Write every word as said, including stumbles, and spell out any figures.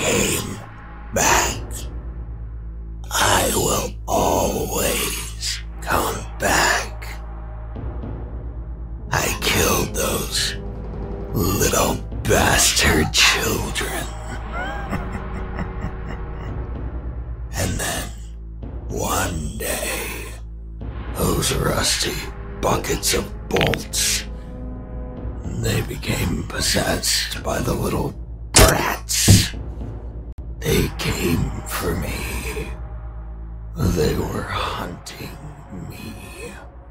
came back. I will always come back. I killed those little bastard children. And then, one day, those rusty buckets of bolts, they became possessed by the little brats. They came for me. They were hunting me.